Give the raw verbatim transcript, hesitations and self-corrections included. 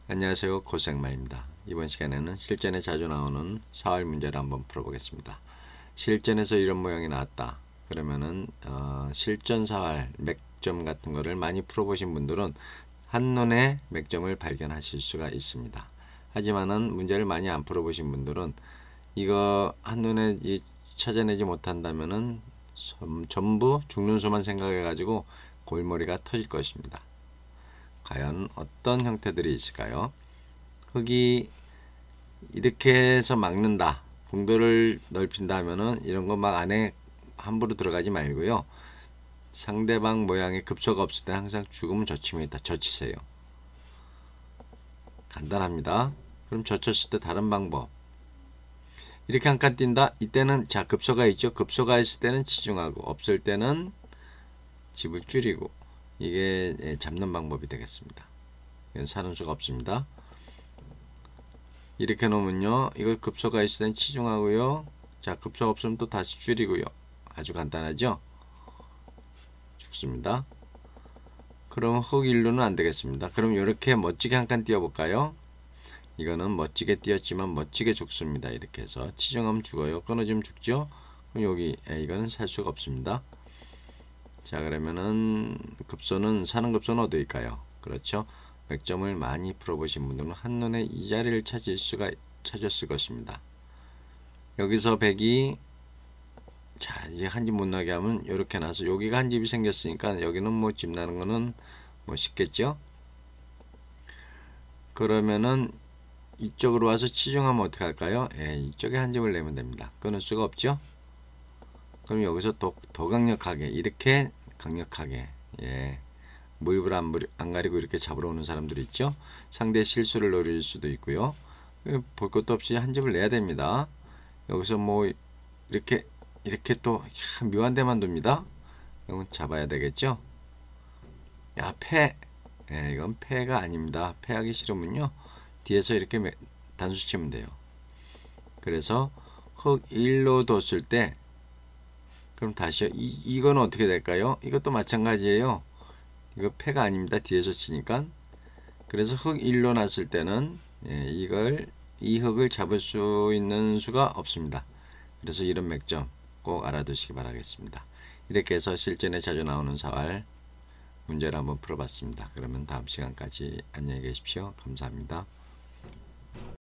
안녕하세요. 고생마입니다. 이번 시간에는 실전에 자주 나오는 사활 문제를 한번 풀어보겠습니다. 실전에서 이런 모양이 나왔다. 그러면은 어, 실전 사활 맥점 같은 거를 많이 풀어보신 분들은 한눈에 맥점을 발견하실 수가 있습니다. 하지만은 문제를 많이 안 풀어보신 분들은 이거 한눈에 이 찾아내지 못한다면은 전부 죽는 수만 생각해 가지고 골머리가 터질 것입니다. 과연 어떤 형태들이 있을까요? 흙이 이렇게 해서 막는다. 공도를 넓힌다 하면은 이런 거 막 안에 함부로 들어가지 말고요. 상대방 모양의 급소가 없을 때 항상 죽으면 젖히면 젖히세요. 간단합니다. 그럼 젖혔을 때 다른 방법. 이렇게 한 칸 뛴다. 이때는 자 급소가 있죠. 급소가 있을 때는 치중하고 없을 때는 집을 줄이고 이게 잡는 방법이 되겠습니다. 이건 사는 수가 없습니다. 이렇게 놓으면요. 이걸 급소가 있을 땐 치중하고요. 자 급소가 없으면 또 다시 줄이고요. 아주 간단하죠. 죽습니다. 그럼 흙 일루는 안 되겠습니다. 그럼 이렇게 멋지게 한 칸 띄워볼까요? 이거는 멋지게 띄었지만 멋지게 죽습니다. 이렇게 해서 치중하면 죽어요. 끊어지면 죽죠. 그럼 여기 에, 이거는 살 수가 없습니다. 자 그러면은 급소는 사는 급소는 어디일까요? 그렇죠. 맥점을 많이 풀어보신 분들은 한눈에 이 자리를 찾을 수가 찾았을 것입니다. 여기서 백이 자 이제 한 집 못 나게 하면 이렇게 나서 여기가 한 집이 생겼으니까 여기는 뭐 집 나는 거는 뭐 쉽겠죠. 그러면은 이쪽으로 와서 치중하면 어떻게 할까요? 예, 이쪽에 한 집을 내면 됩니다. 끊을 수가 없죠. 그럼 여기서 또 더 강력하게 이렇게 강력하게 예. 무입을 안, 안 가리고 이렇게 잡으러 오는 사람들이 있죠. 상대의 실수를 노릴 수도 있고요. 볼 것도 없이 한 집을 내야 됩니다. 여기서 뭐 이렇게 이렇게 또 묘한 데만 둡니다. 이건 잡아야 되겠죠. 야 패. 예, 이건 패가 아닙니다. 패하기 싫으면요. 뒤에서 이렇게 단수 치면 돼요. 그래서 흙 일로 뒀을 때 그럼 다시요. 이, 이건 어떻게 될까요? 이것도 마찬가지예요. 이거 패가 아닙니다. 뒤에서 치니까. 그래서 흙 일로 놨을 때는 예, 이걸 이 흙을 잡을 수 있는 수가 없습니다. 그래서 이런 맥점 꼭 알아두시기 바라겠습니다. 이렇게 해서 실전에 자주 나오는 사활 문제를 한번 풀어봤습니다. 그러면 다음 시간까지 안녕히 계십시오. 감사합니다.